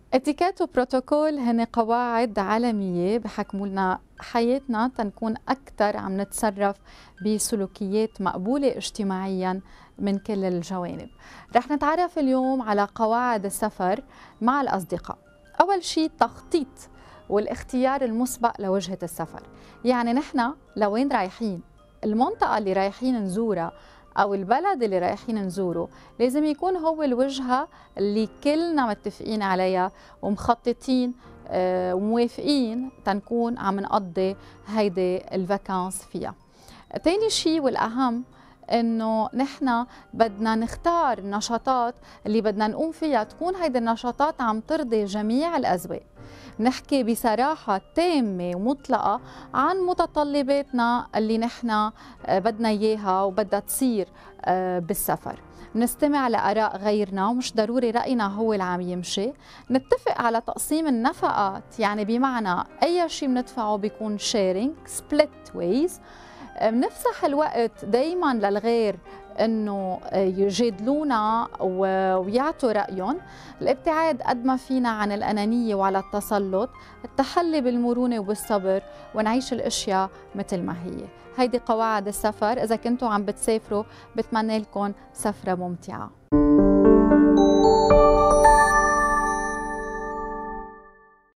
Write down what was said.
اتيكيت وبروتوكول هن قواعد عالمية بحكموا لنا حياتنا تنكون أكثر عم نتصرف بسلوكيات مقبولة اجتماعيا من كل الجوانب. رح نتعرف اليوم على قواعد السفر مع الأصدقاء. أول شيء تخطيط والاختيار المسبق لوجهة السفر. يعني نحن لوين رايحين، المنطقة اللي رايحين نزورها أو البلد اللي رايحين نزوره لازم يكون هو الوجهة اللي كلنا متفقين عليها ومخططين وموافقين تنكون عم نقضي هيدي الفاكانس فيها. تاني شيء والأهم إنه نحن بدنا نختار النشاطات اللي بدنا نقوم فيها تكون هيدي النشاطات عم ترضي جميع الأذواق. نحكي بصراحة تامة ومطلقة عن متطلباتنا اللي نحن بدنا إياها وبدها تصير بالسفر. نستمع لآراء غيرنا ومش ضروري رأينا هو اللي عم يمشي. نتفق على تقسيم النفقات، يعني بمعنى أي شيء بندفعه بيكون شيرينج سبليت ويز. بنفسح الوقت دايما للغير انه يجادلونا ويعطوا رايهم. الابتعاد قد ما فينا عن الانانيه وعلى التسلط، التحلي بالمرونه وبالصبر، ونعيش الاشياء مثل ما هي. هيدي قواعد السفر. اذا كنتوا عم بتسافروا بتمنى لكم سفره ممتعه.